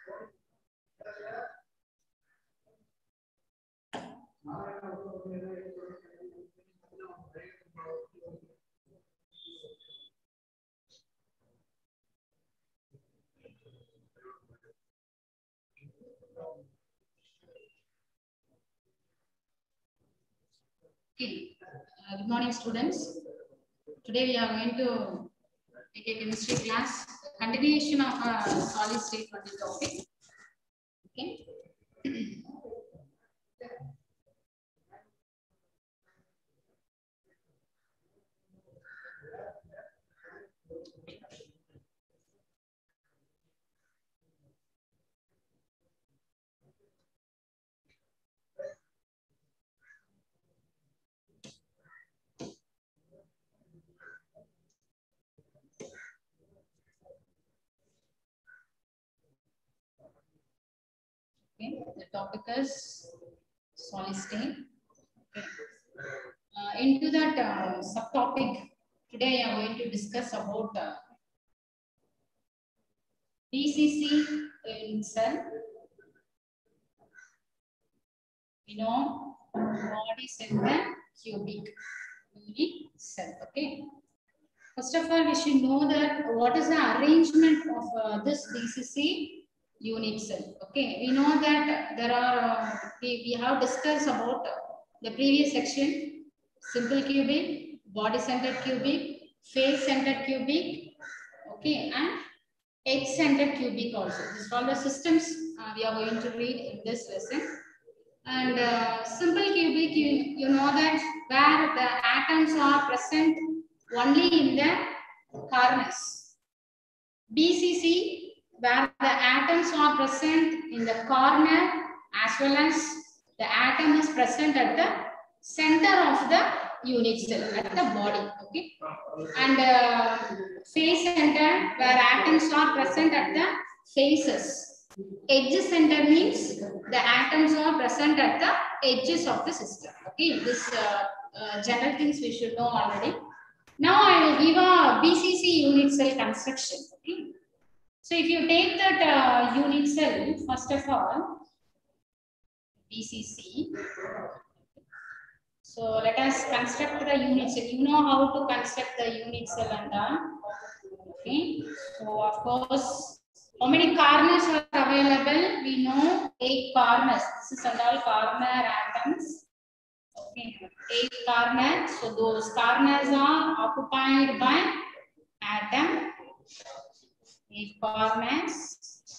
Okay. Good morning, students. Today we are going to take a chemistry class, continuation of a solid state topic. Okay. Okay, the topic is solid state. Okay. Into that subtopic, today I am going to discuss about BCC in cell. We know body center cubic unit cell. Okay. First of all, we should know that what is the arrangement of this BCC unit cell. Okay, we know that there are we have discussed about the previous section: simple cubic, body centered cubic, face centered cubic, okay, and edge centered cubic also. These are all the systems we are going to read in this lesson. And simple cubic, you know that where the atoms are present only in the corners. BCC, where the atoms are present in the corner as well as the atom is present at the center of the unit cell, at the body. Okay. And face center, where atoms are present at the faces. Edge center means the atoms are present at the edges of the system. Okay, this general things we should know already. Now I will give a BCC unit cell construction. Okay, so if you take that unit cell, first of all, BCC. So let us construct the unit cell. You know how to construct the unit cell and all. Okay, so of course, how many corners are available? We know 8 corners. This is all corner atoms. Okay, 8 corners. So those corners are occupied by atom. 8 corners.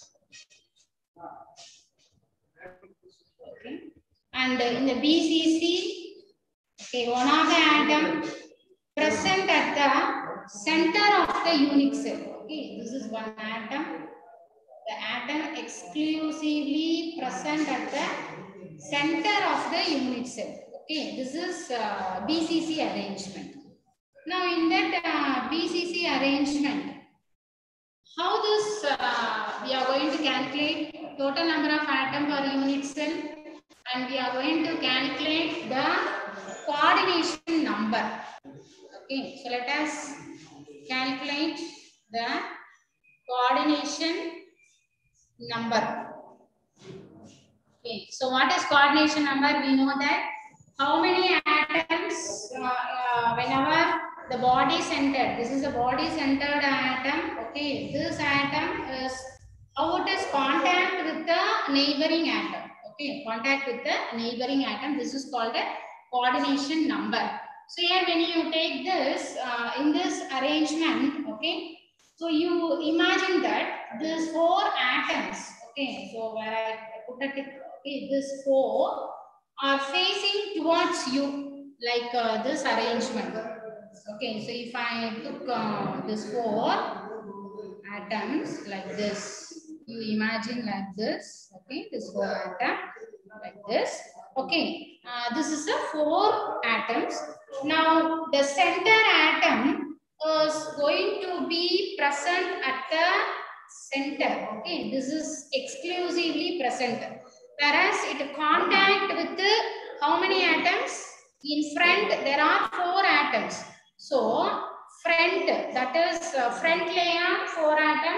Okay, and in the BCC, okay, one of the atom present at the center of the unit cell. Okay, this is one atom. The atom exclusively present at the center of the unit cell. Okay, this is BCC arrangement. Now, in that BCC arrangement, how this we are going to calculate total number of atom per unit cell, and we are going to calculate the coordination number. Okay, so let us calculate the coordination number. Okay, so what is coordination number? We know that how many atoms whenever the body centered, this is a body centered atom. Okay, this atom is how it is contact with the neighboring atom. Okay, contact with the neighboring atom. This is called a coordination number. So here when you take this in this arrangement, okay, so you imagine that these 4 atoms, okay, so where I put a tick, okay, these 4 are facing towards you, like this arrangement. Okay, so if I took these 4 atoms like this, you imagine like this, okay, this 4 atom like this. Okay, this is the 4 atoms. Now the center atom is going to be present at the center. Okay, this is exclusively present. Whereas it contact with the, how many atoms? In front there are 4 atoms. So front, that is front layer 4 atom,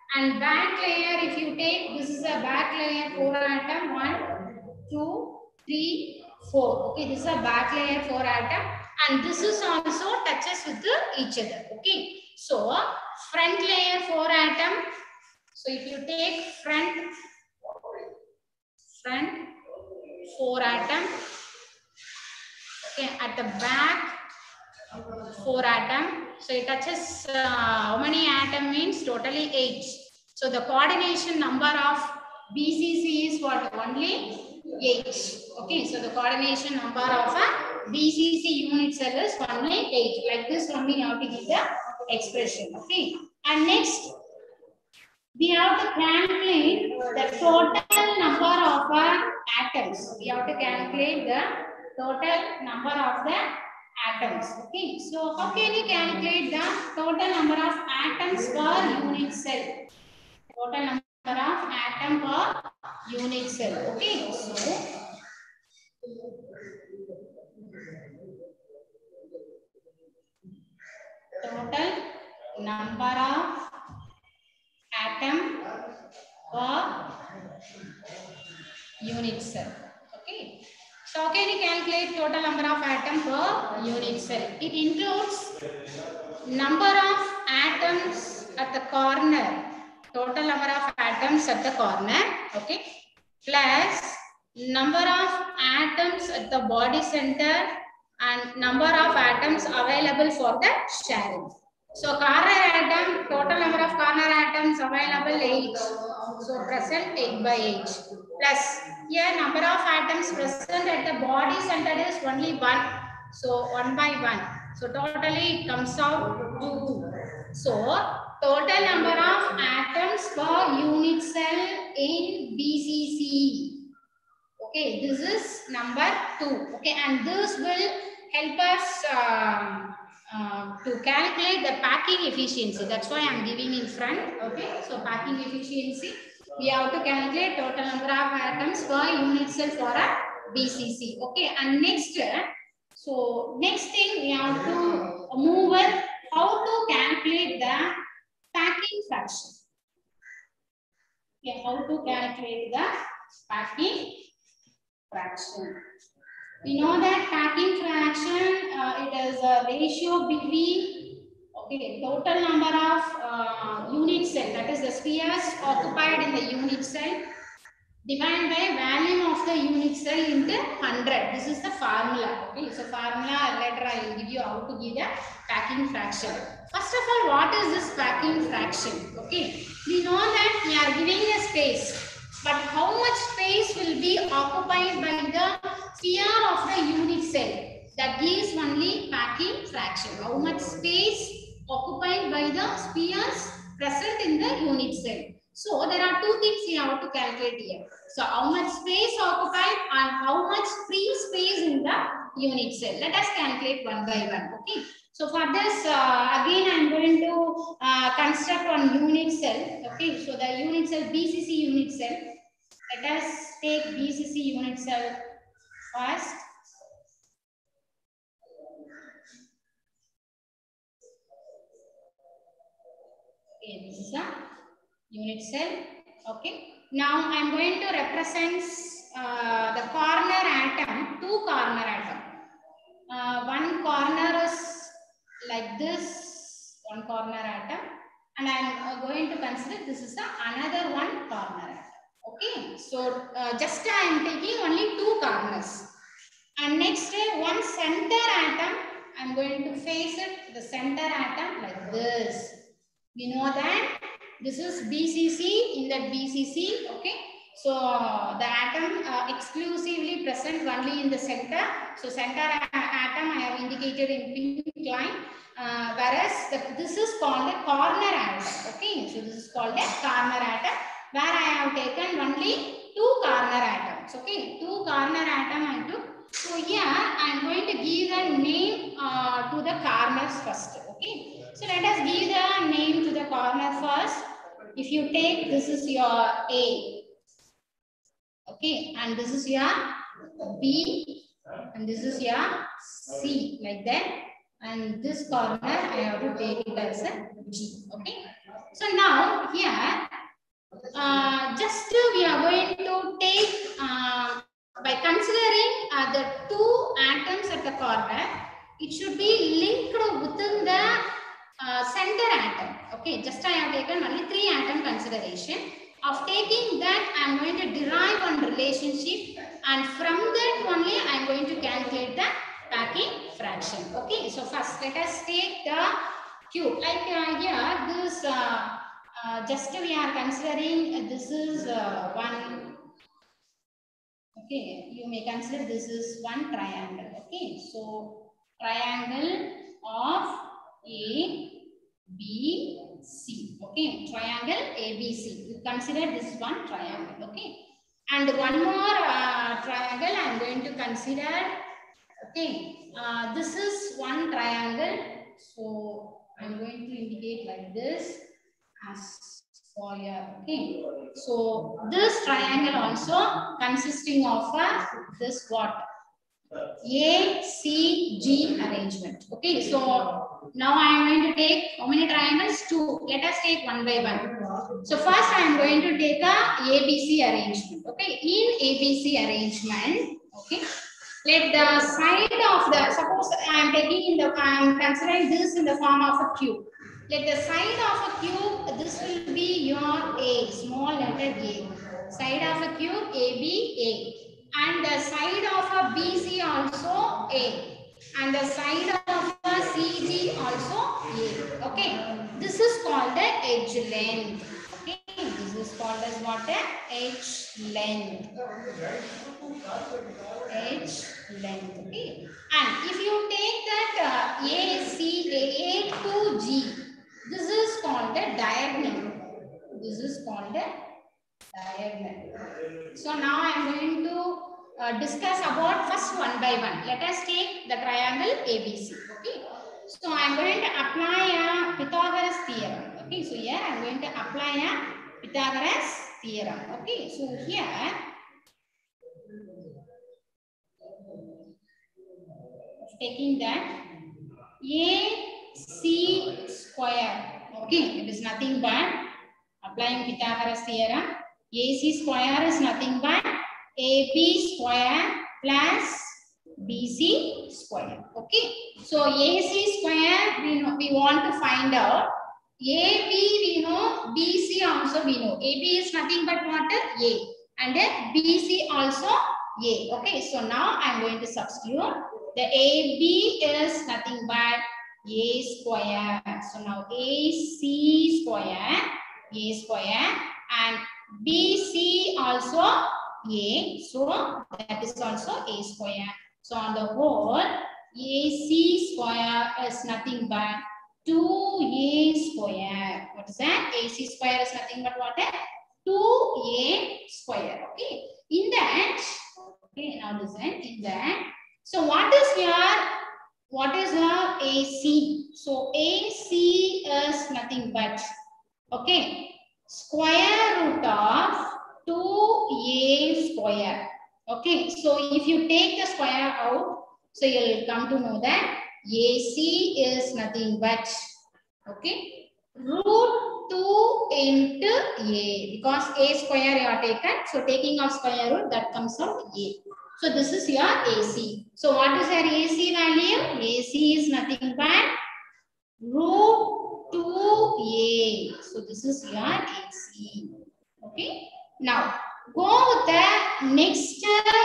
And back layer, if you take, this is a back layer 4 atom, 1, 2, 3, 4. Okay, this is a back layer 4 atom, and this is also touches with each other. Okay, so front layer 4 atom. So if you take front 4 atom, okay, at the back 4 atom. So it touches how many atom means totally 8. So the coordination number of BCC is what? Only 8. Okay, so the coordination number of a BCC unit cell is only 8. Like this only you have to give the expression. Okay, and next we have to calculate the total number of atoms. We have to calculate the total number of the atoms. Okay, so how can you calculate the total number of atoms per unit cell? Total number of atom per unit cell. Okay, so total number of atom per unit cell. Okay, so how can you calculate total number of atom per unit cell? It includes number of atoms at the corner, total number of atoms at the corner, okay, plus number of atoms at the body center and number of atoms available for the sharing. So corner atom, total number of corner atoms available 8. So present 8 by 8. Plus here number of atoms present at the body center is only 1. So 1 by 1. So totally it comes out 2. So total number of atoms per unit cell in BCC. Okay, this is number 2. Okay, and this will help us to calculate the packing efficiency. That's why I'm giving in front. Okay, so packing efficiency, we have to calculate total number of atoms per unit cell for a BCC. Okay, and next, so next thing we have to move with how to calculate the packing fraction. Okay, how to calculate the packing fraction. We know that packing fraction, it is a ratio between, okay, total number of unit cell, that is the spheres occupied in the unit cell, divided by volume of the unit cell into 100. This is the formula. Okay, so formula later I will give you how to give the packing fraction. First of all, what is this packing fraction? Okay, we know that we are giving a space. But how much space will be occupied by the sphere of the unit cell? That gives only packing fraction. How much space occupied by the spheres present in the unit cell? So there are two things we have to calculate here. So how much space occupied and how much free space in the unit cell. Let us calculate one by one. Okay. So for this, again, I am going to construct one unit cell. Okay, so the unit cell, BCC unit cell. Let us take BCC unit cell first. Okay, this is a unit cell. Okay. Now I am going to represent the corner atom, two corner atom. One corner is like this, one corner atom, and I am going to consider this is another one corner atom. Okay, so just I am taking only two corners, and next one center atom. I am going to face it, the center atom, like this. We know that this is BCC. In that BCC, okay. So the atom exclusively present only in the center. So center atom I have indicated in pink line, whereas this is called a corner atom. Okay, so this is called a corner atom, where I have taken only two corner atoms. Okay, two corner atom I took. So here I am going to give a name to the corners first. Okay, so let us give the name to the corner first. If you take, this is your A. Okay, and this is your B, and this is your C, like that. And this corner I have to take it as a G. Okay. So now here take, by considering the two atoms at the corner, it should be linked within the center atom. Okay, just I have taken only 3 atom consideration. Of taking that, I am going to derive one relationship, and from that only I am going to calculate the packing fraction. Okay, so first let us take the cube. Like here, this just we are considering this is one. Okay, you may consider this is one triangle. Okay, so triangle of A, B, C. Okay, triangle ABC. You consider this one triangle. Okay, and one more triangle I am going to consider. Okay, this is one triangle. So I am going to indicate like this as square. Okay, so this triangle also consisting of this what? A, C, G arrangement. Okay, so now I am going to take how many triangles? 2. Let us take one by one. So first I am going to take a ABC arrangement. Okay, in ABC arrangement, okay, let the side of the, suppose I am taking in the, I am considering this in the form of a cube. Let the side of a cube, this will be your A, small letter A. Side of a cube, AB, A. And the side of a BC also A. And the side of a CG also A. Okay. This is called the edge length. Okay. This is called as what? Edge length. Edge length. Okay. And if you take that A to G, this is called the diagonal. This is called the diagonal. So now I am going to discuss about first one by one. Let us take the triangle ABC. Okay. So I am going to apply a Pythagoras theorem. Okay. So here I am going to apply a Pythagoras theorem. Okay. So here taking that AC square. Okay. It is nothing but applying Pythagoras theorem. AC square is nothing but AB square plus BC square. Okay. So AC square we know, we want to find out. AB we know, BC also we know. AB is nothing but what? A. And then BC also A. Okay. So now I am going to substitute. The AB is nothing but A square. So now AC square, A square, and BC also A. So that is also A square. So on the whole, AC square is nothing but 2A square. What is that? AC square is nothing but what? 2A square. Okay. In that, okay, now listen, in that. So what is your AC? So AC is nothing but, okay, square root of 2A square. Okay, so if you take the square out, so you'll come to know that AC is nothing but, okay, root 2 into A, because A square you are taken, so taking of square root, that comes out A. So this is your AC. So what is your AC value? AC is nothing but root 2A. So this is your AC. Okay. Now go with the next.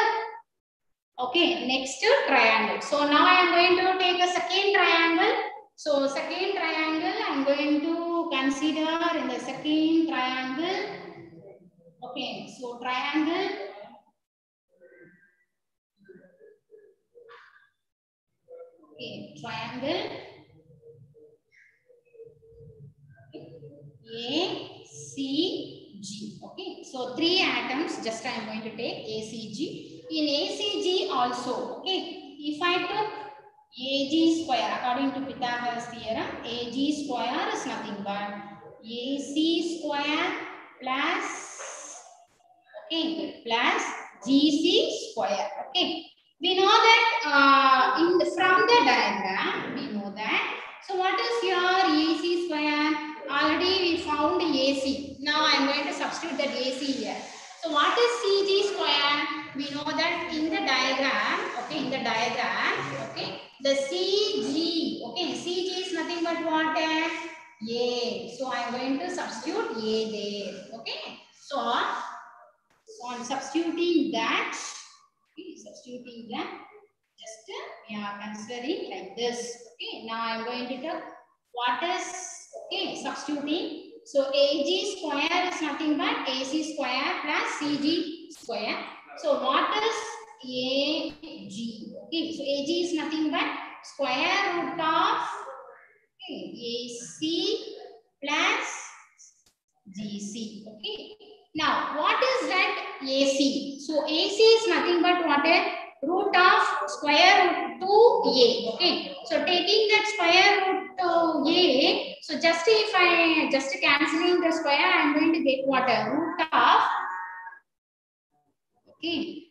Okay, next triangle. So now I am going to take a second triangle. So second triangle I am going to consider in the second triangle. Okay. So triangle. Okay, triangle A, C, G. Okay, so 3 atoms just I am going to take ACG. In ACG also, okay, if I took AG square according to Pythagoras theorem, AG square is nothing but AC square plus, okay, plus GC square. Okay. We know that from the diagram, we know that. So what is your AC square? Already we found AC. Now I am going to substitute that AC here. So what is CG square? We know that in the diagram, okay, in the diagram, okay, the CG, okay, CG is nothing but what? A. So I am going to substitute A there, okay. So on substituting that, okay, substituting that, just we are considering like this, okay. Now I am going to tell what is, okay, substituting. So AG square is nothing but AC square plus CG square. So what is AG? Okay, so AG is nothing but square root of, okay, AC plus GC. Okay. Now what is that AC? So AC is nothing but what? Root of square root to A. Okay. So taking that square root to A, so just if I just cancelling the square, I am going to get what? Root of, okay,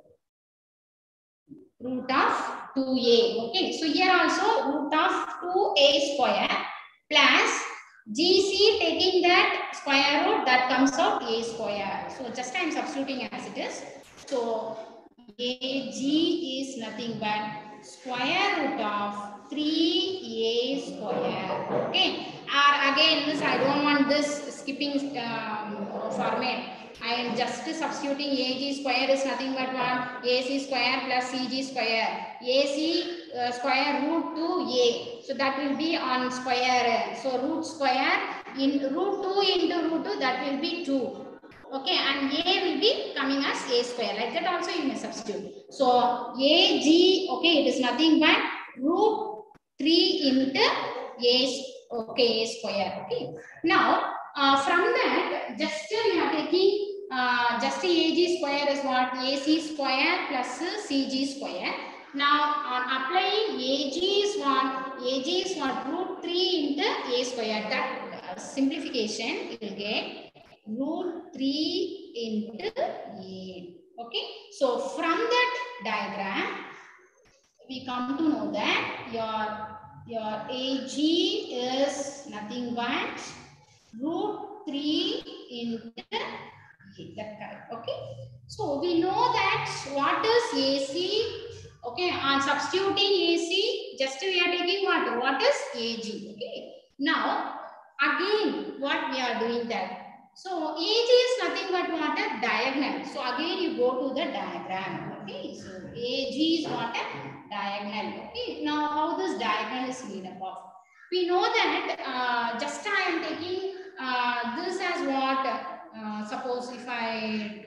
root of 2A. Okay. So here also root of 2A square plus GC, taking that square root, that comes out A square. So just I am substituting as it is. So AG is nothing but square root of 3A square. Okay. Or again, this I don't want this skipping format. I am just substituting AG square is nothing but what? AC square plus CG square. AC square root 2A. So that will be on square. So root square in root 2 into root 2, that will be 2. Okay, and A will be coming as A square. Like that also you may substitute. So AG, okay, it is nothing but root 3 into A, okay, A square. Okay. Now from that, just we are taking just AG square is what? AC square plus CG square. Now on applying AG is what? AG is what? Root 3 into A square. That simplification you will get root 3 into A. Okay. So from that diagram, we come to know that your AG is nothing but root 3 into A. That's correct. Okay. So we know that what is AC? Okay. On substituting AC, just we are taking what? What is AG? Okay. Now again, what we are doing that? So AG is nothing but what? A diagonal. So again you go to the diagram. Okay. So AG is what? A diagonal. Okay. Now how this diagonal is made up of? We know that just I am taking this as what? Suppose if I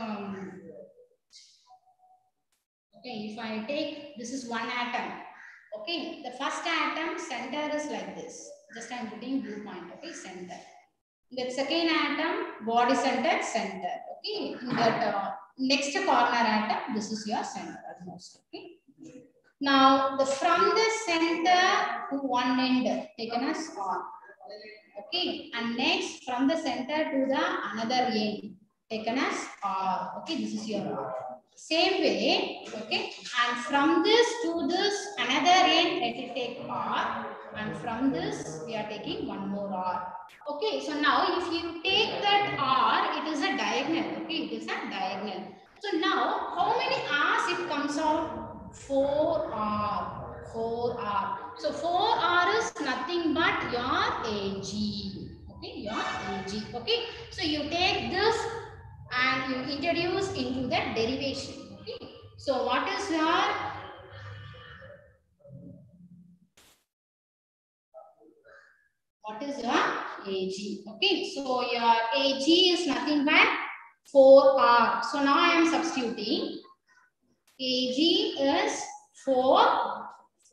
okay, if I take this is one atom. Okay, the first atom center is like this. Just I am putting blue point. Okay, center. The second atom body center, center. Okay, in that next corner atom, this is your center almost. Okay. Now the from the center to one end taken as R. Okay, and next from the center to the another end taken as R. Okay, this is your R. Same way, okay, and from this to this another end, let it take R, and from this we are taking one more R. Okay, so now if you take that R, it is a diagonal. Okay, it is a diagonal. So now how many R's it comes out? 4R. 4R. So 4R is nothing but your AG. Okay, your AG. Okay, so you take this and you introduce into the derivation. Okay, so what is your AG? Okay, so your AG is nothing but 4R. So now I am substituting. AG is 4R.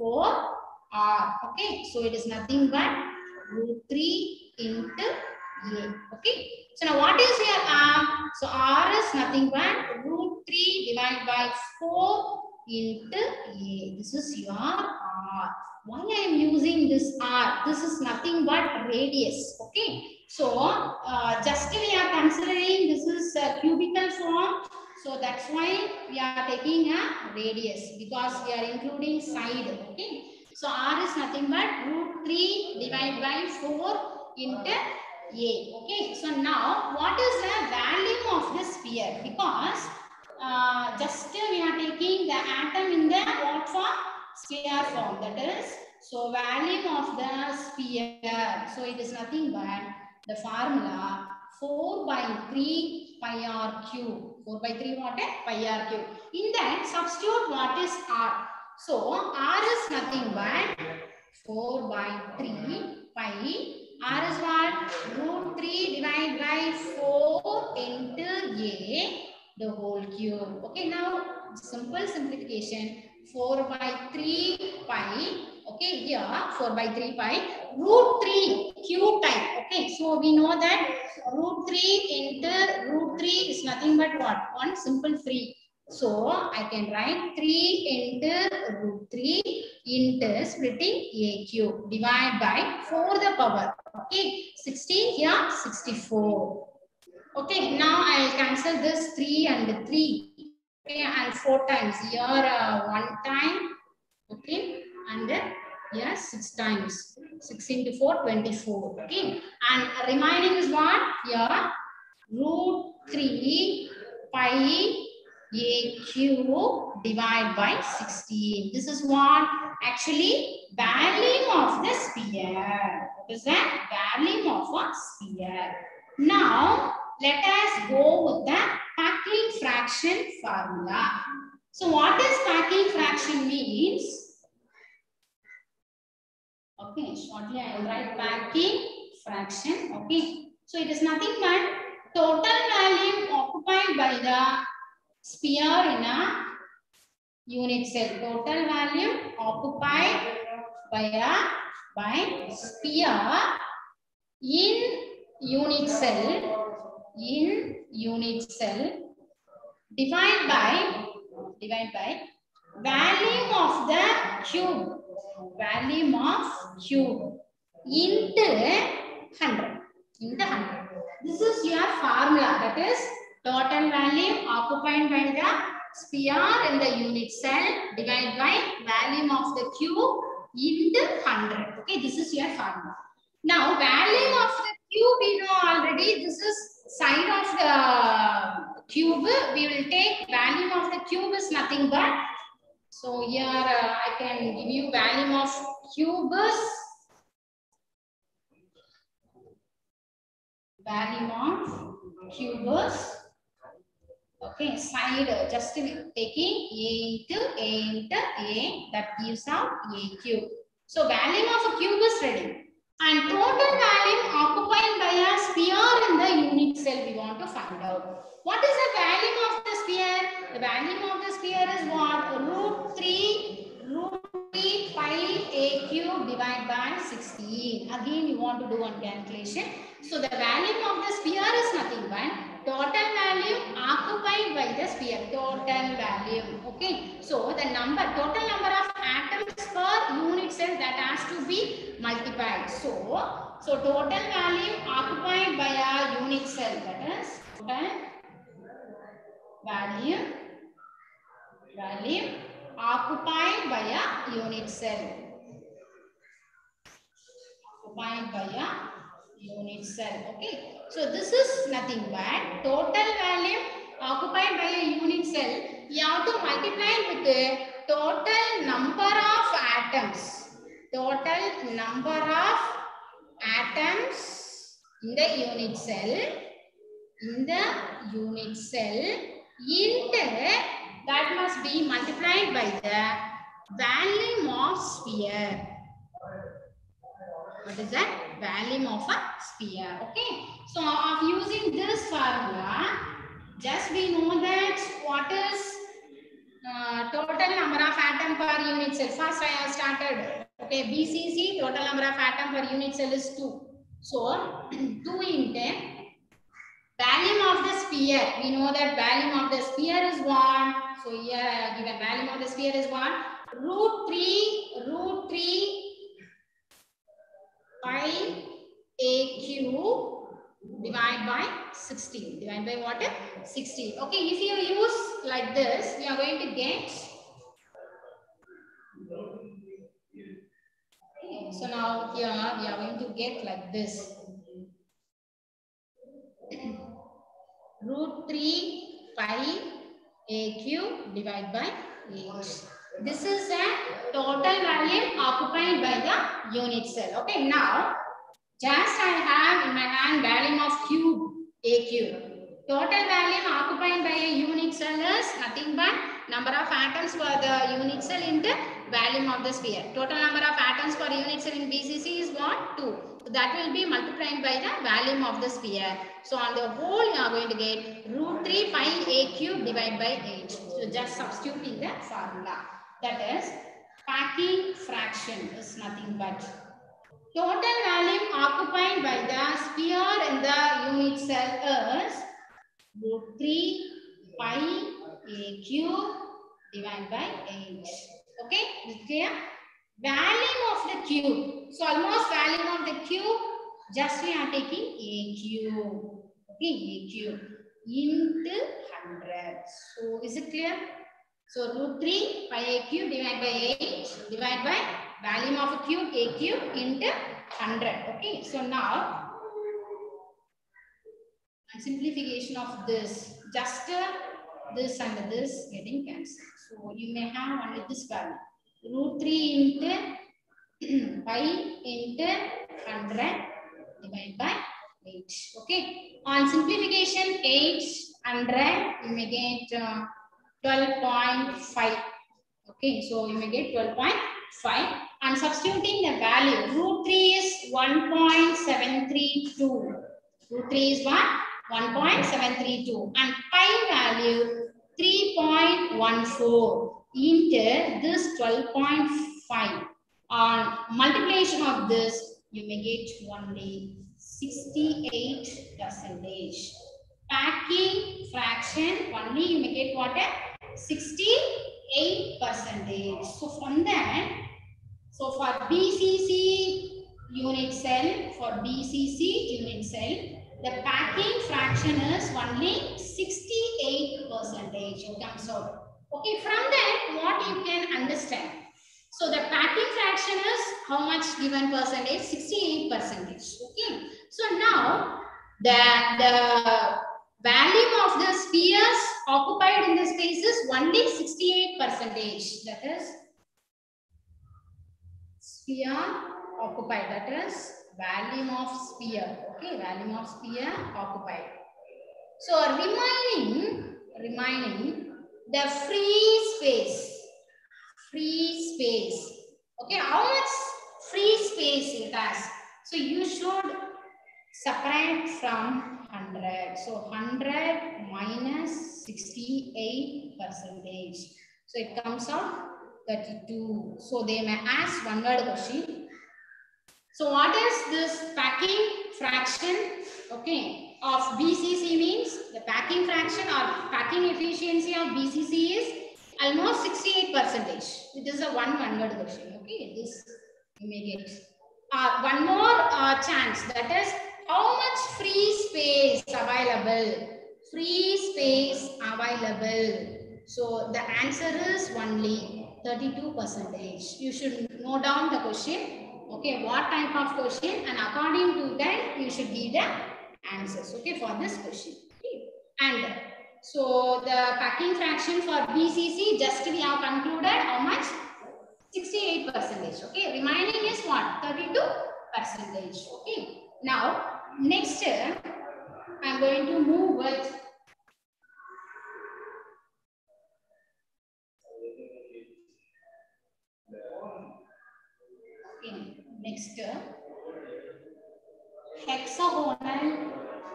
Okay, so it is nothing but root 3 into A. Okay, so now what is your R? So R is nothing but root 3 divided by 4 into A. This is your R. Why I am using this R? This is nothing but radius. Okay, so just we are considering this is a cubical form. So that's why we are taking a radius because we are including side. Okay, so R is nothing but root 3 divided by 4 into A. Okay, so now what is the volume of the sphere? sphere, because just we are taking the atom in the what form? Sphere form. That is, so volume of the sphere. So it is nothing but the formula 4 by 3 pi r cube. 4 by 3 what? Pi r cube. In that, substitute what is r. So r is nothing but 4 by 3 pi. R is what? Root 3 divided by 4 into a, the whole cube. Okay, now simple simplification. 4 by 3 pi. Okay, here 4 by 3 pi. Root 3 cube type. Okay, so we know that root 3 into root 3 is nothing but what? One simple 3. So I can write 3 into root 3 into splitting a cube. Divide by 4 the power. Okay, 16 here, 64. Okay, now I will cancel this 3 and 3. Okay, and 4 times. Here 1 time. Okay, and here 6 times. 6 into 4, 24. Okay, and remaining is what? Here root 3 pi a cube divided by 16. This is what? Actually, volume of the sphere. What is that? Volume of a sphere. Now, let us go with the packing fraction formula. So, what is packing fraction means? Okay, shortly I will write packing fraction. Okay, so it is nothing but total volume occupied by the sphere in a unit cell. Total volume occupied by sphere in unit cell divided by volume of the cube into 100. This is your formula. That is total volume occupied by the sphere in the unit cell divided by volume of the cube into 100. Okay, this is your formula. Now, volume of the cube we know already. This is side of the cube. We will take volume of the cube is nothing but. So here I can give you volume of cube is okay, side just taking a into a, that gives out a cube. So volume of a cube is ready. And total volume occupied by a sphere in the unit cell we want to find out. What is the volume of the sphere? The volume of the sphere is what? Root 3 pi a cube divided by 16. Again, you want to do one calculation. So the volume of the sphere is nothing but total volume occupied by the sphere. Total volume. Okay. So the total number of atoms per unit cell that has to be multiplied. So total volume occupied by a unit cell, that is total volume occupied by a unit cell. Okay. So this is nothing but total volume occupied by a unit cell. You have to multiply it with the total number of atoms. Total number of atoms in the unit cell. Into that must be multiplied by the volume of sphere. What is that? Volume of a sphere. Okay. So of using this formula, just we know that what is total number of atom per unit cell. First I have started. Okay, BCC total number of atom per unit cell is 2. So 2 into volume of the sphere. We know that volume of the sphere is 1. So here I have given volume of the sphere is 1. Root 3 pi a cube divided by 16. Divided by what? 16. Okay, if you use like this, we are going to get. Okay, so now here we are going to get like this. Root 3 pi a cube divided by 8. This is a total volume occupied by the unit cell. Okay, now just I have in my hand volume of cube a cube. Total volume occupied by a unit cell is nothing but number of atoms for the unit cell into volume of the sphere. Total number of atoms for unit cell in BCC is what? 2. So that will be multiplied by the volume of the sphere. So on the whole you are going to get root 3 pi a cube divided by 8. So just substituting the formula. That is packing fraction is nothing but total volume occupied by the sphere in the unit cell is root 3 pi a cube divided by 8. Okay, is it clear? Volume of the cube. So almost volume of the cube, just we are taking a cube. Okay, a cube into 100. So is it clear? So root 3 pi a cube divided by 8 divided by volume of a cube a cube into 100. Okay, so now simplification of this, just this and this getting cancelled. So you may have only this value. Root 3 into pi into 100 divided by 8. Okay. On simplification 800 you may get 12.5. Okay. So you may get 12.5. And substituting the value, root 3 is 1.732. Root 3 is what? 1.732 and pi value 3.14 into this 12.5. On multiplication of this, you may get only 68%. Packing fraction only you may get what? 68%. So from that, so for BCC unit cell, the packing fraction is only 68%. It comes out. Okay, from that, what you can understand? So the packing fraction is how much given percentage? 68%. Okay. So now the volume of the spheres occupied in the space is only 68%. That is sphere occupied. That is volume of sphere. Okay, volume of sphere occupied. So remaining the free space. Okay, how much free space it has? So you should separate from 100. So 100 minus 68%. So it comes out 32. So they may ask one word question. So what is this packing fraction? Okay, of BCC means the packing fraction or packing efficiency of BCC is almost 68%. It is a one word question. Okay, this you may get. One more chance, that is how much free space available? So the answer is only 32%. You should note down the question. Okay, what type of question, and according to that you should give the answers. Okay, for this question. Okay. And so the packing fraction for BCC, just we have concluded how much? 68%. Okay, remaining is what? 32%. Okay. Now next I'm going to move with next hexagonal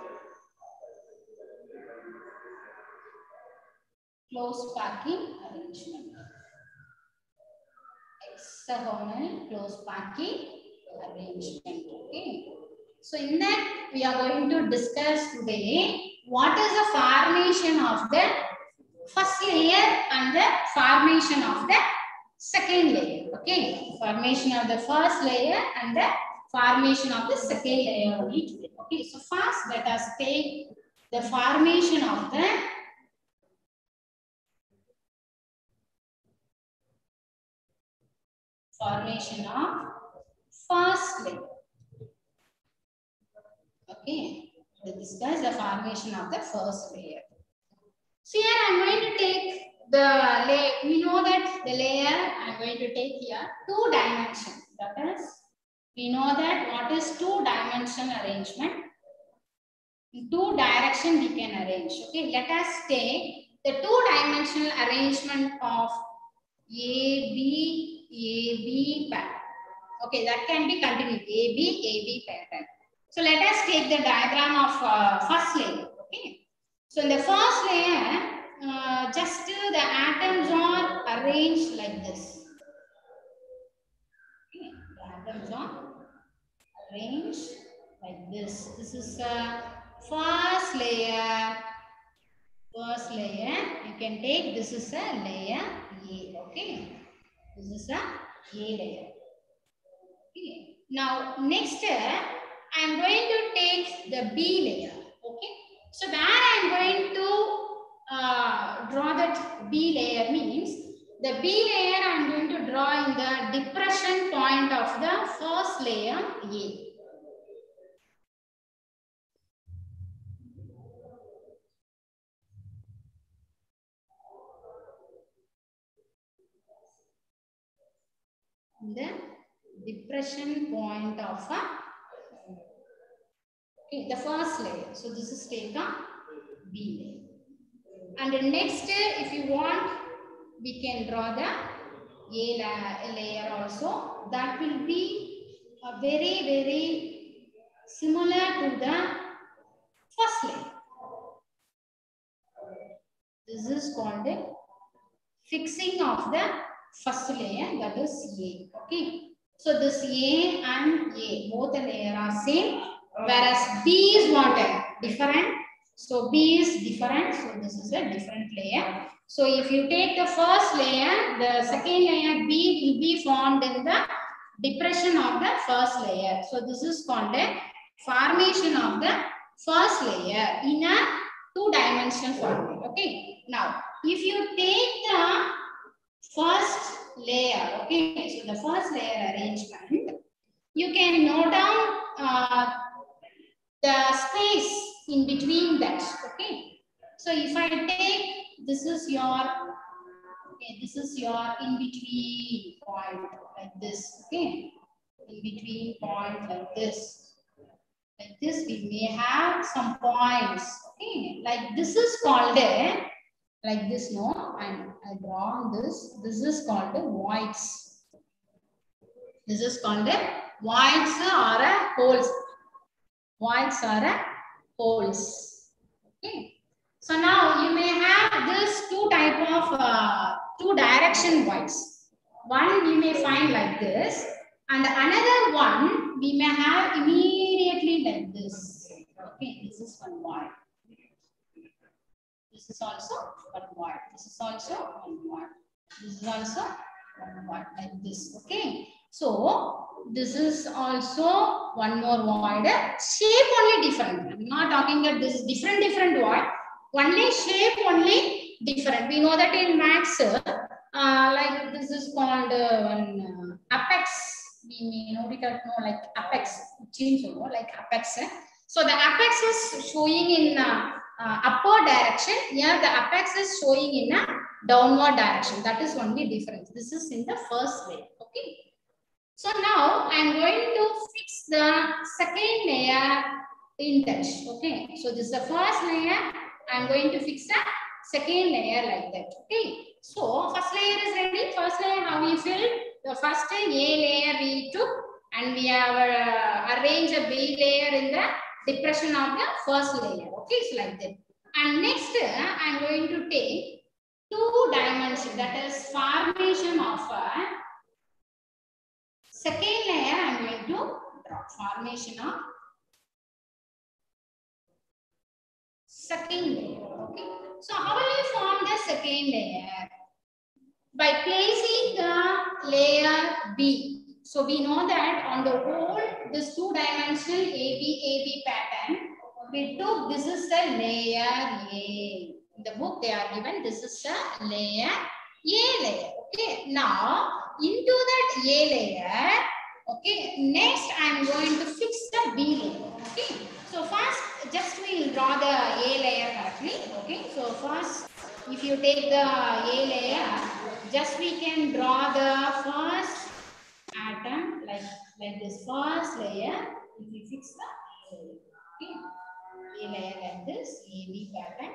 close packing arrangement. Hexagonal close packing arrangement. Okay. So in that we are going to discuss today what is the formation of the first layer and the formation of the second layer. Okay, formation of the first layer and the formation of the second layer only today. Okay, so first let us take the formation of the first layer. Okay, we discuss the formation of the first layer. So here I'm going to take the layer. We know that the layer I'm going to take here 2 dimension. That is, we know that what is 2-dimension arrangement. In 2 direction we can arrange. Okay, let us take the 2-dimensional arrangement of AB pattern. Okay, that can be continued. AB pattern. So let us take the diagram of first layer. Okay. So in the first layer, just the atoms are arranged like this. Okay. The atoms are arranged like this. This is the first layer. First layer, you can take this is a layer A. Okay. This is a A layer. Okay. Now next I am going to take the B layer. Okay. So where I am going to draw that B layer means the B layer I am going to draw in the depression point of the first layer A. The depression point of the first layer. So this is take a B layer. And the next, if you want, we can draw the A layer also. That will be very, very similar to the first layer. This is called the fixing of the first layer, that is A. Okay. So this A and A, both the layer are same, whereas B is what? Different. So B is different. So this is a different layer. So if you take the first layer, the second layer B will be formed in the depression of the first layer. So this is called a formation of the first layer in a 2-dimensional format. Okay. Now, if you take the first layer, okay, so the first layer arrangement, you can note down the space in between that. Okay. So if I take this is your in between point like this. Okay, in between point like this. Like this, we may have some points. Okay, like this is called a like this. No, I draw this. This is called a voids. This is called a voids or a holes. Voids or a holes. Okay. So now you may have this 2 type of 2 direction voids. One you may find like this, and another one we may have immediately like this. Okay, this is one void. This is also one void. This is also one void. This is also one void like this. Okay. So this is also one more void. Shape only different. I'm not talking that this is different void. Only shape only different. We know that in maths, like this is called one apex. We may know like apex. Like apex. So the apex is showing in upward direction. Here the apex is showing in a downward direction. That is only difference. This is in the first layer. Okay. So now I am going to fix the second layer in that. Okay. So this is the first layer. I am going to fix the second layer like that. Okay. So first layer is ready. First layer how we filled? The first A layer we took and we have arranged a B layer in the depression of the first layer. Okay. So like that. And next I am going to take 2 dimension, that is formation of a second layer. I am going to draw formation of second layer. Okay. So how will you form the second layer? By placing the layer B. So we know that on the whole, this 2-dimensional AB pattern, we took this is the layer A. In the book they are given this is the layer A layer. Okay. Now into that A layer, okay, next I am going to fix the B layer. Okay. So first just we will draw the A layer correctly. Okay. So first if you take the A layer, just we can draw the first atom like this first layer. If we fix the A layer, okay, A layer like this, AB pattern.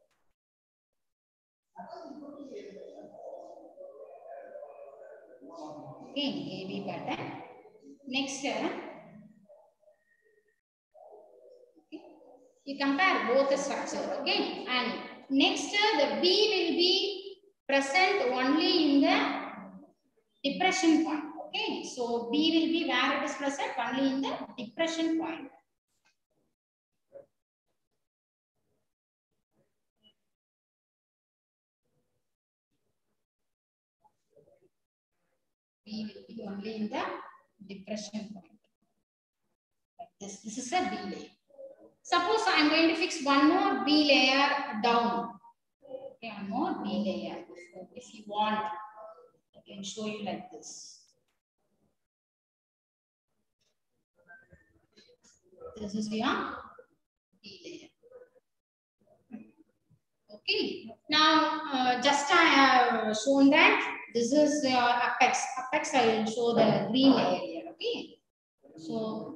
Okay, AB pattern. Next, okay, you compare both the structure, okay, and next the B will be present only in the depression point, okay. So B will be where it is present only in the depression point. B will be only in the depression point. Like this. This is a B layer. Suppose I am going to fix one more B layer down. Okay, one more B layer. If you want, I can show you like this. This is your B layer. Okay. Now, just I have shown that this is your apex. Apex, I will show the green layer here. Okay. So,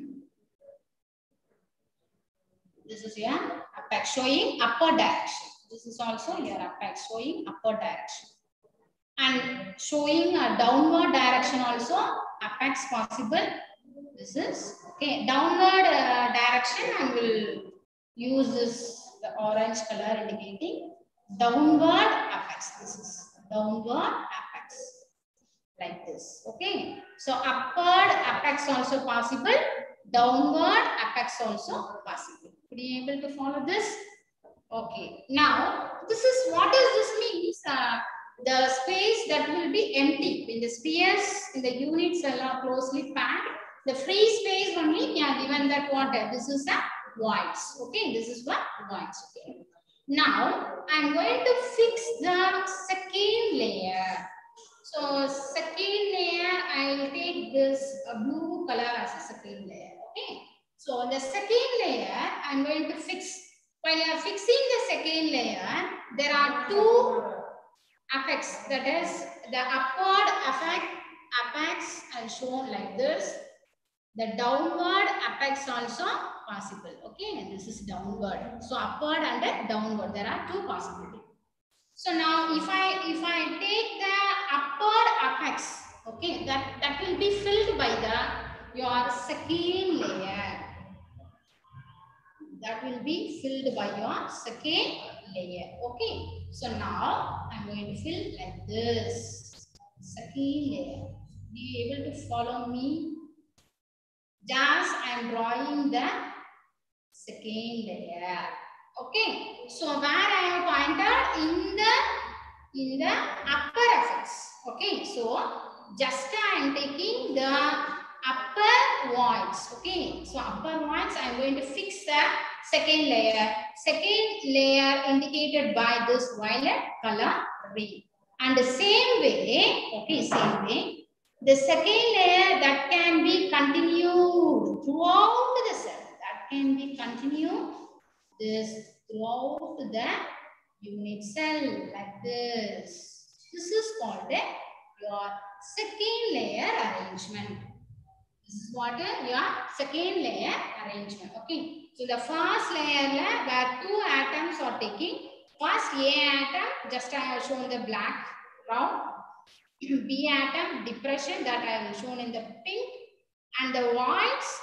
this is your apex showing upper direction. This is also your apex showing upper direction. And showing a downward direction also, apex possible. This is, okay, downward direction, I will use this, the orange color indicating downward apex. This is downward apex, like this, okay. So upward apex also possible, downward apex also possible. Could you able to follow this? Okay. Now, this is what does this means? The space that will be empty when the spheres in the unit cell are closely packed. The free space only we are given that water. This is a voids. Okay, this is what voids. Okay. Now, I am going to fix the second layer. So, second layer, I will take this blue color as a second layer. Okay. So, the second layer, I am going to fix. While you are fixing the second layer, there are two apex. That is the upward apex are shown like this. The downward apex also possible. Okay, and this is downward. So upward and downward, there are two possibilities. So now if I take the upward apex, okay, that will be filled by your second layer. That will be filled by your second layer. Okay. So now I'm going to fill like this. Second layer. Be you able to follow me? Just I'm drawing the second layer. Okay. So where I have pointed in the upper apex. Okay. So just I'm taking the upper voids. Okay. So upper voids I'm going to fix the second layer. Second layer indicated by this violet color ring. And the same way, okay, same way, the second layer that can be continued throughout the cell. That can be continued this throughout the unit cell like this. This is called your second layer arrangement. This is what your second layer arrangement. Okay. So the first layer where two atoms are taking. First A atom, just I have shown the black round. B atom, depression, that I have shown in the pink. And the voids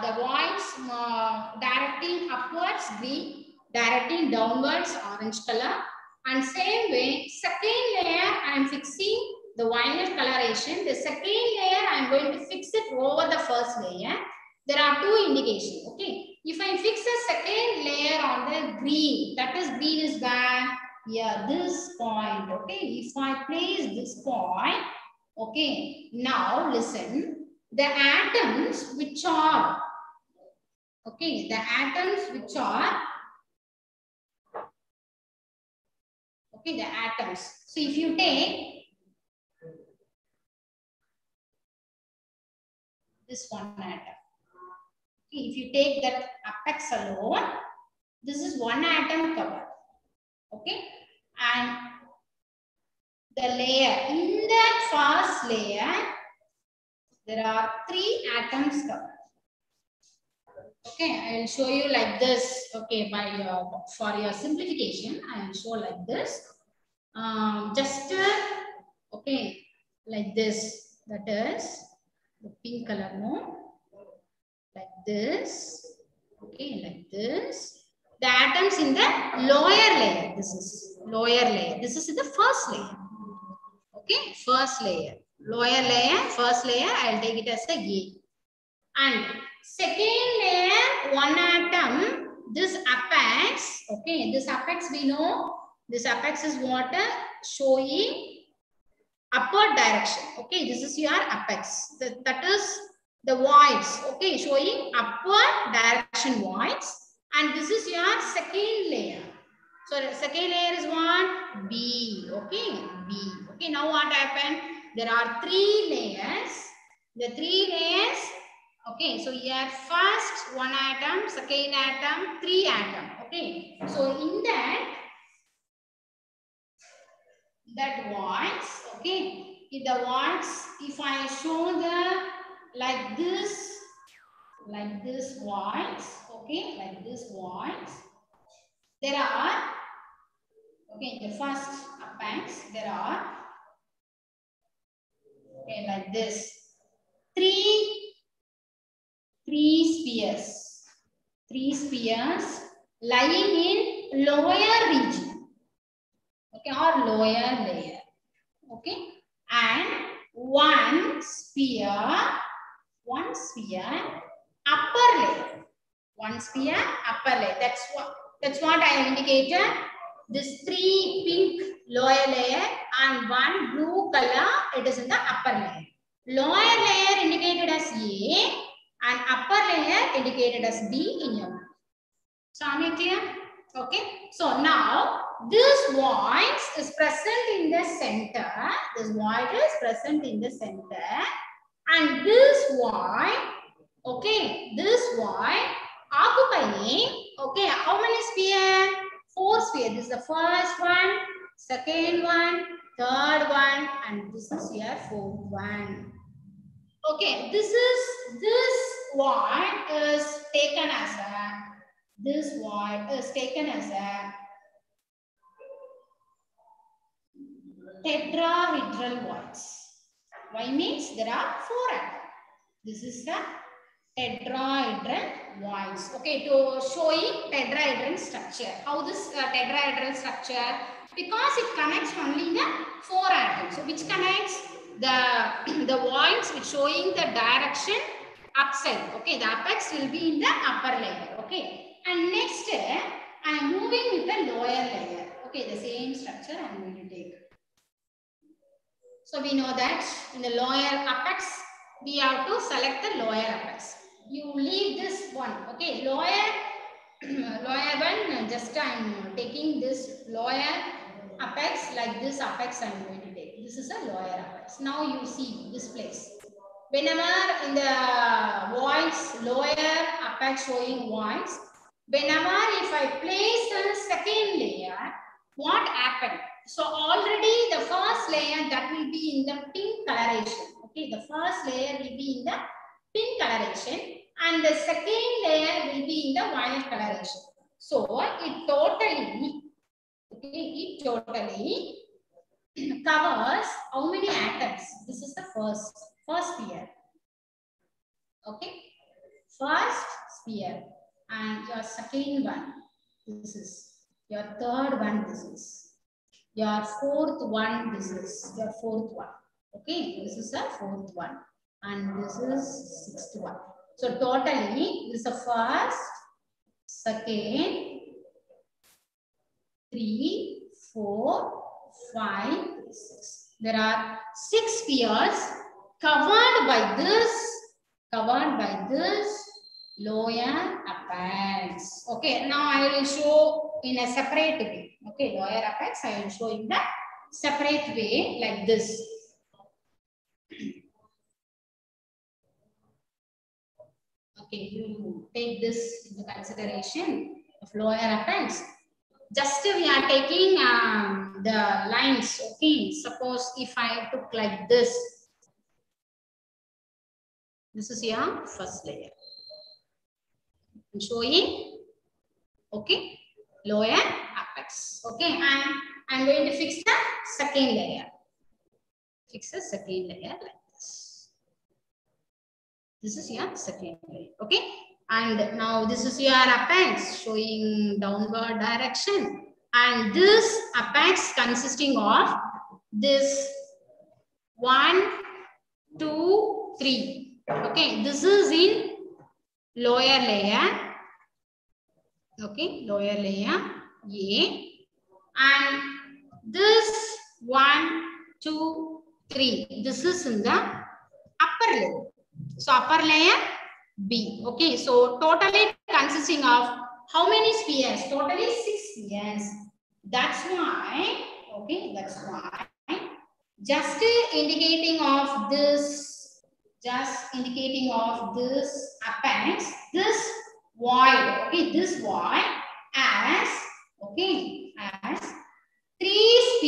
directing upwards, green, directing downwards, orange color. And same way, second layer I am fixing the violet coloration. The second layer I am going to fix it over the first layer. There are two indications. Okay. If I fix a second layer on the green, that is green is where? Yeah, this point. Okay. If I place this point, okay. Now listen. The atoms which are, okay, the atoms which are, okay, the atoms. So if you take this one atom, okay, if you take that apex alone, this is one atom covered, okay, and the layer. In that first layer, there are 3 atoms covered. Okay, I will show you like this. Okay, for your simplification, I will show like this. Just okay, like this. That is the pink color, no? Like this. Okay, like this. The atoms in the lower layer. This is lower layer. This is in the first layer. Okay, first layer. Lower layer, first layer, I will take it as a A. And second layer, one atom, this apex. Okay, this apex we know. This apex is what? Showing upward direction. Okay, this is your apex. That is the voids. Okay, showing upward direction voids. And this is your second layer. So the second layer is what? B. Okay, B. Okay, now what happened? There are 3 layers. The 3 layers. Okay, so here first 1 atom, second atom, 3 atom. Okay, so in that voids. Okay, if the voids, if I show the like this voids. Okay, like this voids. There are, okay, the first apex, there are, okay, like this, three spheres. 3 spheres lying in lower region. Okay, or lower layer. Okay, and one sphere upper layer. One sphere upper layer. That's what I indicated. This 3 pink lower layer and 1 blue color, it is in the upper layer. Lower layer indicated as A and upper layer indicated as B in your map. So am I clear? Okay. So now this void is present in the center. This void is present in the center. And this void, okay, this void occupying, okay, how many spheres? 4 spheres. This is the first one, second one, third one, and this is your fourth one. Okay, this void is taken as a tetrahedral voids. Why means there are 4 atoms. This is the tetrahedral voids. Okay, to showing tetrahedral structure. How this tetrahedral structure? Because it connects only the 4 atoms. So which connects the voids which showing the direction upside. Okay, the apex will be in the upper layer. Okay, and next I am moving with the lower layer. Okay, the same structure I am going to take. So we know that in the lower apex, we have to select the lower apex. You leave this one. Okay, lower one, just I am taking this lower apex, like this apex I am going to take. This is a lower apex. Now you see this place. Whenever in the voids, lower apex showing voids, whenever if I place a second layer, what happened? So already the first layer that will be in the pink coloration. Okay, the first layer will be in the pink coloration and the second layer will be in the violet coloration. So it totally covers how many atoms? This is the first sphere. Okay, first sphere, and your second one, this is your third one, this is your fourth one, this is your fourth one. Okay, this is the fourth one, and this is sixth one. So totally, this is the first, second, 3, 4, 5, 6. There are 6 spheres covered by this lower apex. Okay, now I will show in a separate way. Okay, lower apex I will show in the separate way like this. Okay, you take this into consideration of lower apex. Just we are taking the lines. Okay, suppose if I took like this is your first layer. I'm showing, okay, lower apex. Okay, and I'm going to fix the second layer. Fix the second layer like this. This is your second layer. Okay, and now this is your apex showing downward direction. And this apex consisting of this 1, 2, 3. Okay, this is in lower layer. Okay, lower layer A. And this 1, 2, 3. This is in the upper layer. So upper layer B. Okay, so totally consisting of how many spheres? Totally 6 spheres. That's why, okay, that's why just indicating of this apex, this void, okay, this void as, okay, as 3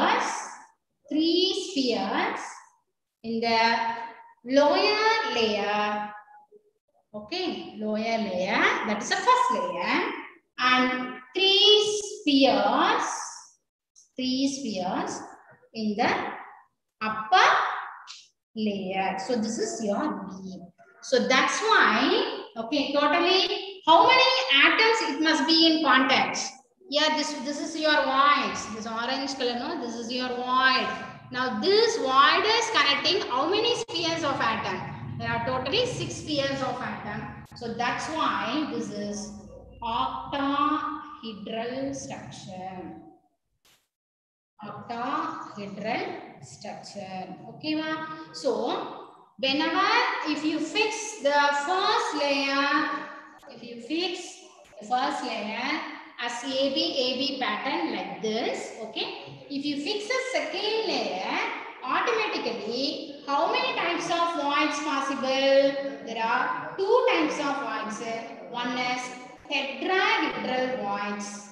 spheres in the lower layer. Okay, lower layer, that is the first layer, and 3 spheres in the upper layer. So this is your B. So that's why, okay, totally how many atoms it must be in contact? Yeah, this is your void. This orange color, no, this is your void. Now this void is connecting how many spheres of atom? There are totally 6 spheres of atom. So that's why this is octahedral structure. Octahedral structure. Okay, ma? So whenever if you fix the first layer, as AB pattern like this, okay. If you fix the second layer, automatically how many types of voids possible? There are 2 types of voids. One is tetrahedral voids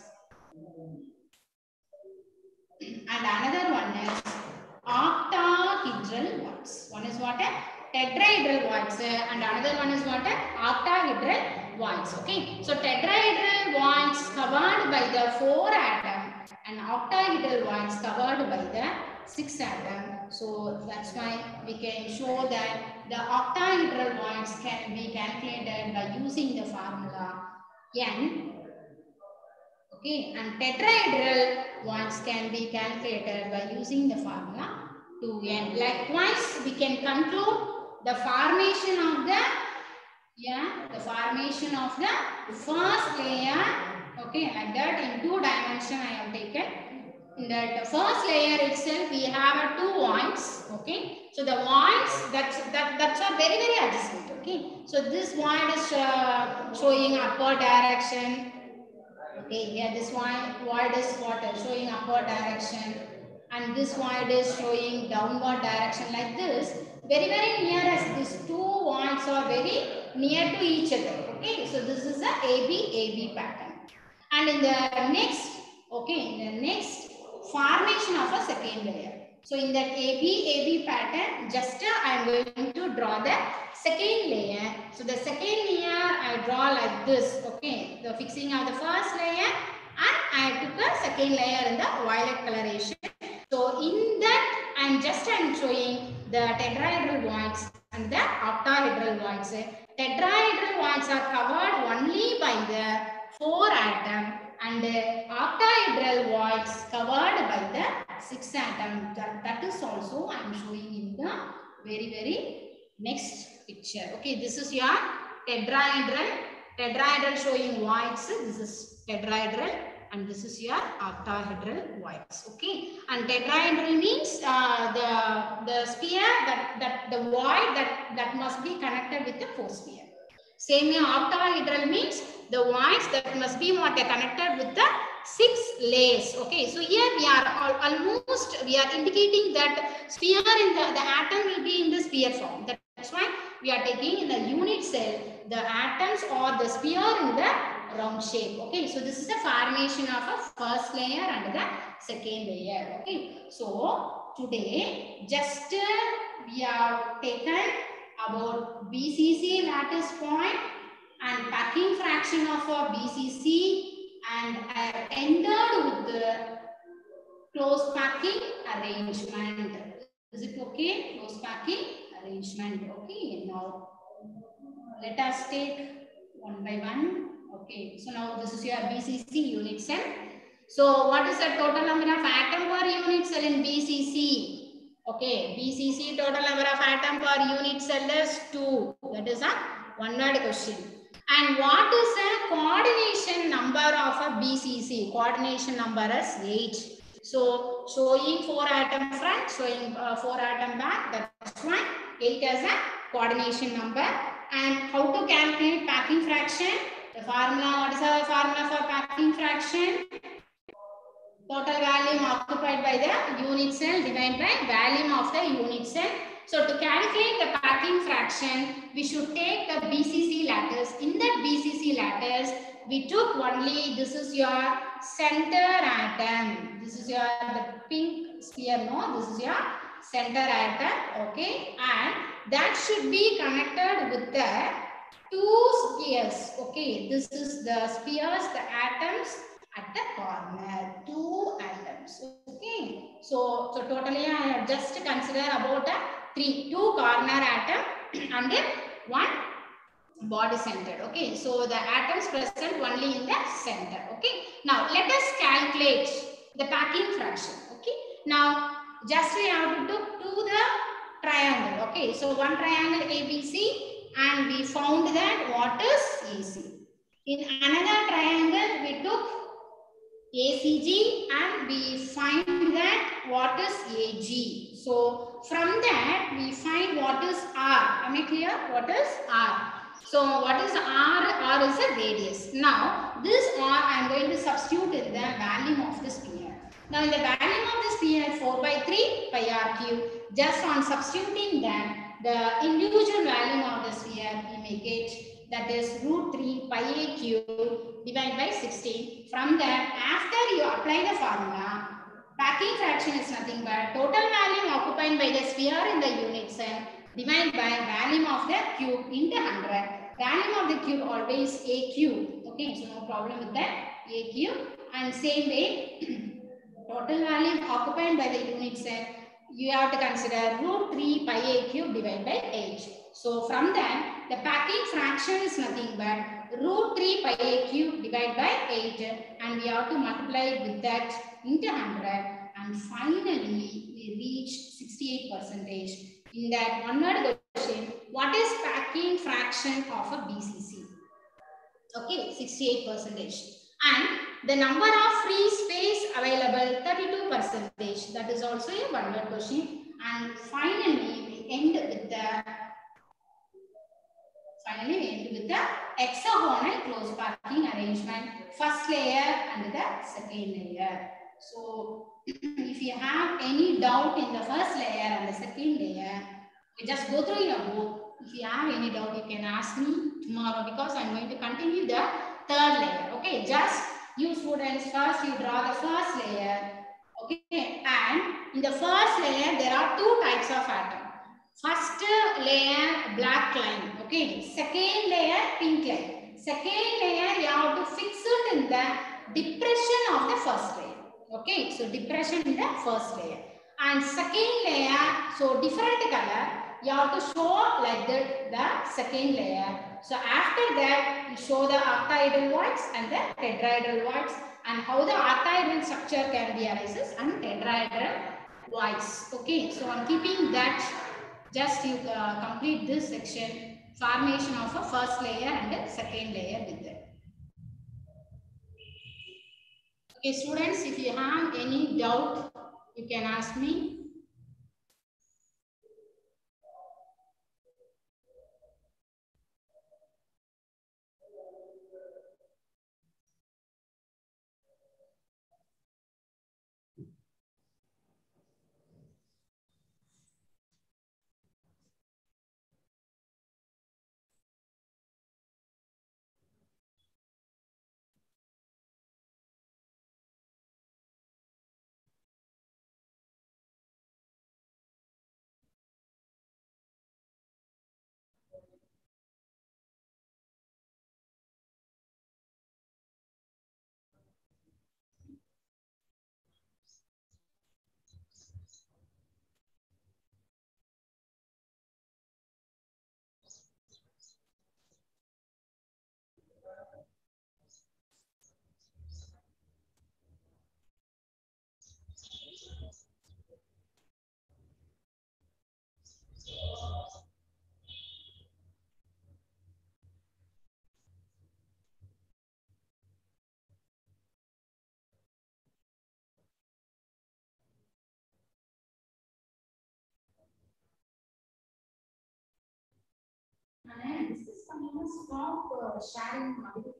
and another one is octahedral voids. One is what? Tetrahedral voids and another one is what? Octahedral voids. Okay. So tetrahedral voids covered by the 4 atom and octahedral voids covered by the 6 atom. So that's why we can show that the octahedral voids can be calculated by using the formula N. Okay, and tetrahedral voids can be calculated by using the formula 2n. Likewise, we can conclude the formation of the first layer. Okay, like that in 2 dimension I have taken. In that first layer itself, we have 2 voids. Okay, so the voids that's are very adjacent. Okay, so this void is showing upward direction. Okay, here this void is what? Showing upward direction, and this void is showing downward direction like this. Very near as these 2 voids are very near to each other. Okay, so this is the AB pattern. And in the next, formation of a second layer. So in that AB pattern, just I am going to draw the second layer. So the second layer I draw like this. Okay, the fixing of the first layer, and I took a second layer in the violet coloration. So in that I'm showing the tetrahedral voids and the octahedral voids. Tetrahedral voids are covered only by the 4 atom, and octahedral voids covered by the 6 atom. That is also I am showing in the very next picture. Okay, this is your tetrahedral showing voids. This is tetrahedral, and this is your octahedral voids. Okay, and tetrahedral means the sphere the void that must be connected with the 4 sphere. Same here, octahedral means the voids that must be connected with the 6 layers. Okay, so here we are indicating that sphere in the atom will be in the sphere form. That's why we are taking in the unit cell the atoms or the sphere in the round shape. Okay, so this is the formation of a first layer and the second layer. Okay, so today just we have taken about BCC lattice point and packing fraction of a BCC, and I have ended with the close packing arrangement. Is it okay? Close packing arrangement. Okay, now let us take one by one. Okay, so now this is your BCC unit cell. So what is the total number of atom per unit cell in BCC? Okay, BCC total number of atom per unit cell is 2. That is a one word question. And what is the coordination number of a BCC? Coordination number is 8. So showing 4 atom front, showing 4 atom back, that's why 8 as a coordination number. And how to calculate packing fraction? The formula, what is our formula for packing fraction? Total volume occupied by the unit cell divided by volume of the unit cell. So to calculate the packing fraction, we should take the BCC lattice. In that BCC lattice, we took only, this is your center atom. This is your the pink sphere, no? This is your center atom, okay? And that should be connected with the 2 spheres, okay? This is the spheres, the atoms at the corner, 2 atoms, okay? So totally I have just consider about a 2 corner atom and 1 body center, okay? So the atoms present only in the center, okay? Now let us calculate the packing fraction, okay? Now just we have to do the triangle, okay? So one triangle ABC, and we found that what is AC. In another triangle we took ACG and we find that what is AG. So from that we find what is R. Am I clear? What is R? So what is R? R is a radius. Now this R I am going to substitute in the volume of the sphere. Now in the volume of the sphere 4 by 3 pi r cube. Just on substituting that, the individual volume of the sphere we make it, that is root 3 pi a cube divided by 16. From that, after you apply the formula, packing fraction is nothing but total volume occupied by the sphere in the unit cell divided by volume of the cube into 100. Volume of the cube always a cube. Okay, so no problem with that, a cube. And same way, total volume occupied by the unit cell, you have to consider root 3 pi a cube divided by 8. So from that, the packing fraction is nothing but root 3 pi a cube divided by 8, and we have to multiply it with that into 100, and finally we reach 68%. In that one word question, what is packing fraction of a BCC? Okay, 68%. And the number of free space available, 32%. That is also a one word question. And finally we end with the hexagonal close packing arrangement, first layer and the second layer. So if you have any doubt in the first layer and the second layer, you just go through your book. If you have any doubt, you can ask me tomorrow, because I'm going to continue the third layer. Okay, just you students first you draw the first layer. Okay, and in the first layer there are 2 types of atom. First layer black line, okay. Second layer pink line. Second layer you have to fix it in the depression of the first layer. Okay, so depression in the first layer. And second layer, so different color, you have to show like that the second layer. So after that, you show the octahedral voids and the tetrahedral voids, and how the octahedral structure can be arises and tetrahedral voids. Okay, so on keeping that, just you complete this section, formation of a first layer and a second layer with it. Okay, students, if you have any doubt, you can ask me. Stop sharing.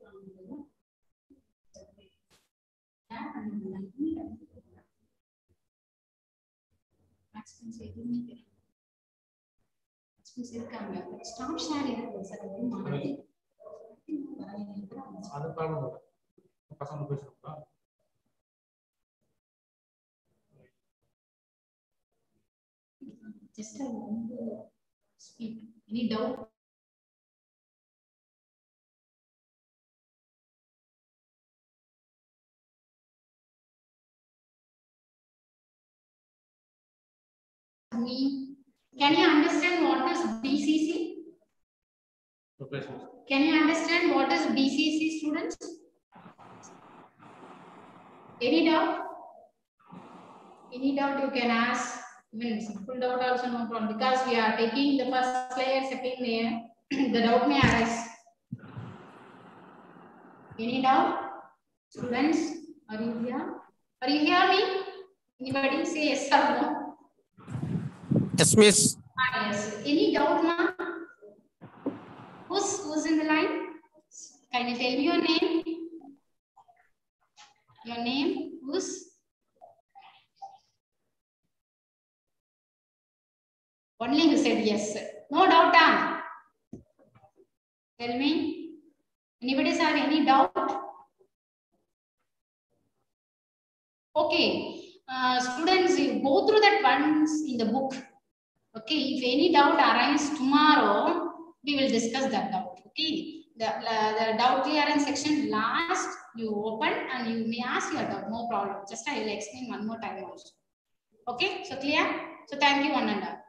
Stop sharing. Just I want to speak. Any doubt? Me. Can you understand what is BCC? Can you understand what is BCC, students? Any doubt? Any doubt you can ask. Even simple doubt also no problem, because we are taking the first layer, second layer. The doubt may arise. Any doubt? Students, are you here? Are you hear me? Anybody say yes or no? Yes, miss. Yes. Any doubt, ma'am? Who's in the line? Can you tell me your name? Your name? Who's? Only who said yes. No doubt, Anne. Tell me. Anybody have any doubt? Okay. Students, you go through that once in the book. Okay. If any doubt arises tomorrow, we will discuss that doubt. Okay. The doubt clearance section last you open and you may ask your doubt. No problem. Just I will explain one more time also. Okay. So clear? So thank you one and all.